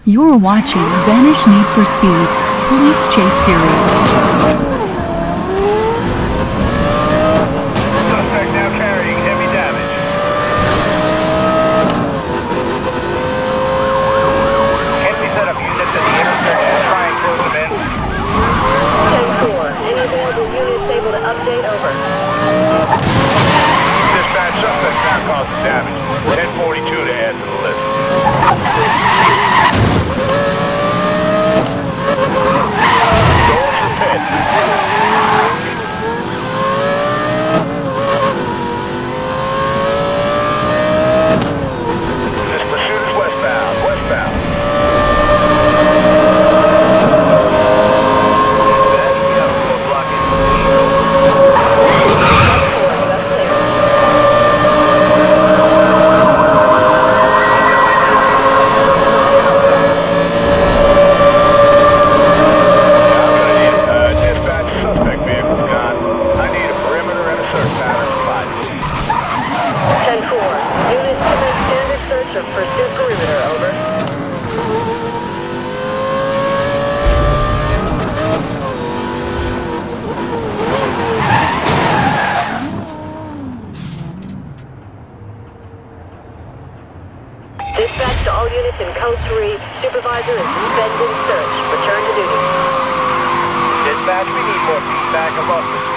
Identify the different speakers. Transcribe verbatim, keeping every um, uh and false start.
Speaker 1: You're watching Vanish Need for Speed Police Chase Series.
Speaker 2: Suspect now carrying heavy damage. Henry set up units at the intersection to try and close them in.
Speaker 3: ten four, any available units able to update? Over.
Speaker 2: Dispatch, suspect now causing damage. ten forty-two to add to the list. Going for pit. This pursuit is westbound, westbound.
Speaker 3: Dispatch to all units in Code three. Supervisor is suspended search. Return to duty.
Speaker 2: Dispatch, we need more feedback above the